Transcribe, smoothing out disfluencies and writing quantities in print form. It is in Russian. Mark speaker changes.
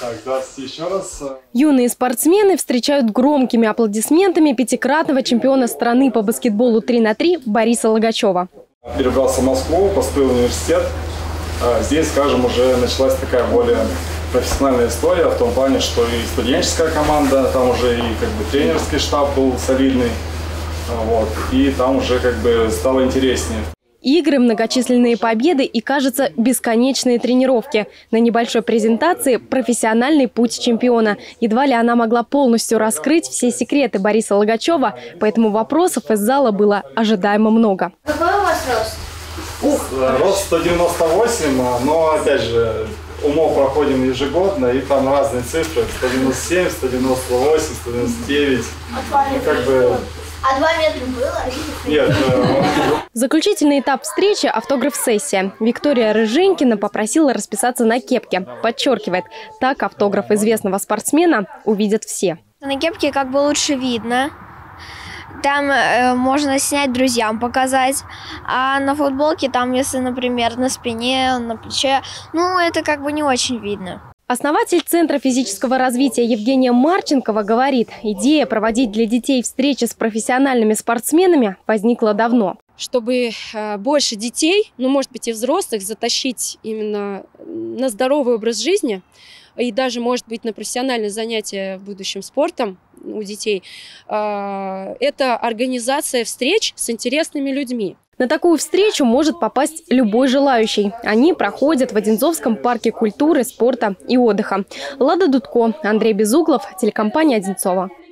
Speaker 1: Здравствуйте еще раз.
Speaker 2: Юные спортсмены встречают громкими аплодисментами пятикратного чемпиона страны по баскетболу 3х3 Бориса Логачева.
Speaker 1: Перебрался в Москву, поступил в университет. Здесь, скажем, уже началась такая более профессиональная история в том плане, что и студенческая команда, там уже и тренерский штаб был солидный, и там уже стало интереснее.
Speaker 2: Игры, многочисленные победы и, кажется, бесконечные тренировки. На небольшой презентации профессиональный путь чемпиона. Едва ли она могла полностью раскрыть все секреты Бориса Логачева, поэтому вопросов из зала было ожидаемо много.
Speaker 3: Какой у вас рост?
Speaker 1: Рост 198, но опять же УМО проходим ежегодно, и там разные цифры: 197, 198, 199.
Speaker 3: А 2 метра было?
Speaker 1: Нет.
Speaker 2: Заключительный этап встречи – автограф-сессия. Виктория Рыженькина попросила расписаться на кепке. Подчеркивает, так автограф известного спортсмена увидят все.
Speaker 4: На кепке лучше видно. Там можно снять, друзьям показать. А на футболке, там, если, например, на спине, на плече, это не очень видно.
Speaker 2: Основатель Центра физического развития Евгения Марченкова говорит, идея проводить для детей встречи с профессиональными спортсменами возникла давно.
Speaker 5: Чтобы больше детей, может быть и взрослых, затащить именно на здоровый образ жизни и даже, может быть, на профессиональные занятия в будущем спортом у детей, это организация встреч с интересными людьми.
Speaker 2: На такую встречу может попасть любой желающий. Они проходят в Одинцовском парке культуры, спорта и отдыха. Лада Дудко, Андрей Безуглов, телекомпания «Одинцово».